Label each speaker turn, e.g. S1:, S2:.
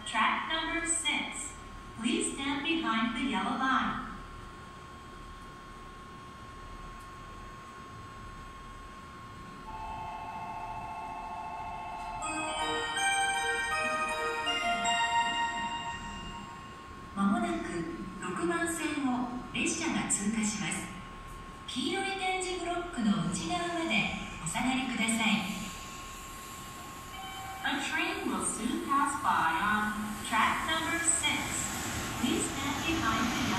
S1: track number 6. Please stand behind the yellow line. A train will soon pass by on track number 6. Please stand behind the